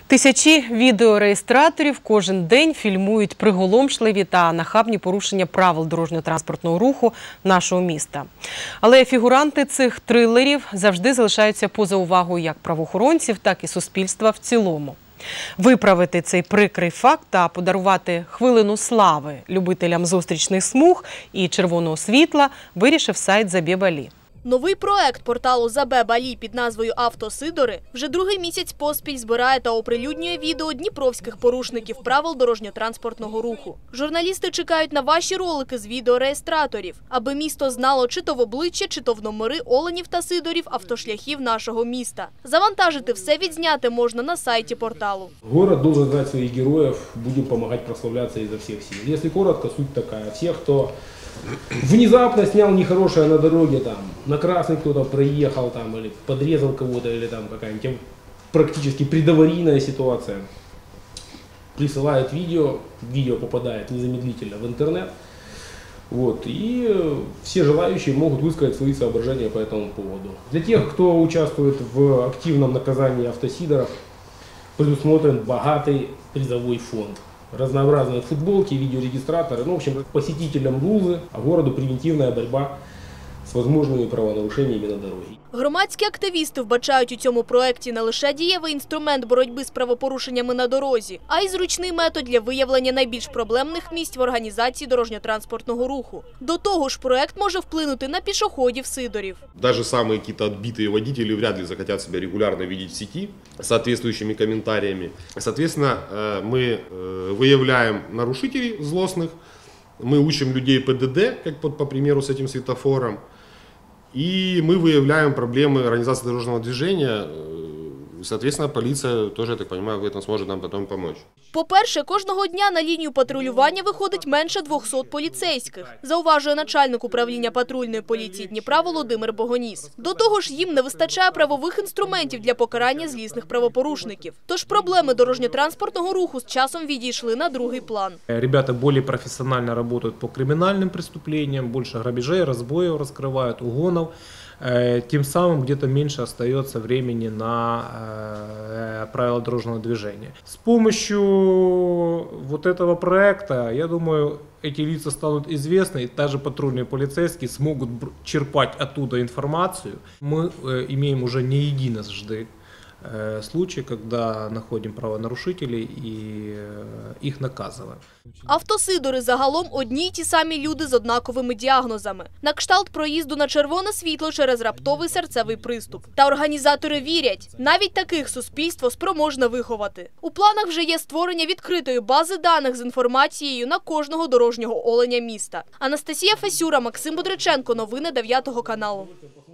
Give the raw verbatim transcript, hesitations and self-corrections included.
Тисячі відеореєстраторів кожен день фільмують приголомшливі та нахабні порушення правил дорожньо-транспортного руху нашого міста. Але фігуранти цих трилерів завжди залишаються поза увагою як правоохоронців, так і суспільства в цілому. Виправити цей прикрий факт та подарувати хвилину слави любителям зустрічних смуг і червоного світла вирішив сайт «Забебалі». Новий проект порталу «Забебалі» під назвою «Автосидори» вже другий місяць поспіль збирає та оприлюднює відео дніпровських порушників правил дорожньо-транспортного руху. Журналісти чекають на ваші ролики з відеореєстраторів, аби місто знало чи то в обличчя, чи то в номери оленів та сидорів автошляхів нашого міста. Завантажити все відзняти можна на сайті порталу. Город должен знать своих героев, будем помогать прославляться изо всех сил. Если коротко, суть такая. Всех, кто внезапно снял нехорошее на дороге, там, на красный кто-то проехал, там, или подрезал кого-то, или там какая-нибудь практически предаварийная ситуация, присылает видео, видео попадает незамедлительно в интернет, вот, и все желающие могут высказать свои соображения по этому поводу. Для тех, кто участвует в активном наказании автосидоров, предусмотрен богатый призовой фонд. Разнообразные футболки, видеорегистраторы, ну, в общем, посетителям лузы, а городу превентивная борьба з возможними правонарушеннями на дорогі. Громадські активісти вбачають у цьому проєкті не лише дієвий інструмент боротьби з правопорушеннями на дорозі, а й зручний метод для виявлення найбільш проблемних місць в організації дорожньо-транспортного руху. До того ж, проєкт може вплинути на пішоходів-сидорів. Даже самые какие-то отбитые водители вряд ли захотят себя регулярно видеть в сети с соответствующими комментариями. Соответственно, мы выявляем нарушителей злостных, мы учим людей ПДД, как по, по примеру с этим светофором, и мы выявляем проблемы организации дорожного движения. Соответственно, полиция тоже, я так понимаю, в этом сможет нам потом помочь. По-перше, кожного дня на лінію патрулювання виходить менше двохсот поліцейських, зауважує начальник управління патрульної поліції Дніпра Володимир Богоніс. До того ж, їм не вистачає правових інструментів для покарання злісних правопорушників. Тож проблеми дорожньо-транспортного руху з часом відійшли на другий план. Ребята более профессионально работают по криминальным преступлениям, больше грабежей, разбоев раскрывают, угонов. Тем самым где-то меньше остается времени на э, правила дорожного движения. С помощью вот этого проекта, я думаю, эти лица станут известны, и даже патрульные полицейские смогут черпать оттуда информацию. Мы э, имеем уже не единожды э, случаи, когда находим правонарушителей и э, их наказываем. Автосидори загалом одні й ті самі люди з однаковими діагнозами. На кшталт проїзду на червоне світло через раптовий серцевий приступ. Та організатори вірять, навіть таких суспільство спроможне виховати. У планах вже є створення відкритої бази даних з інформацією на кожного дорожнього оленя міста. Анастасія Фесюра, Максим Бодриченко. Новини дев'ятого каналу.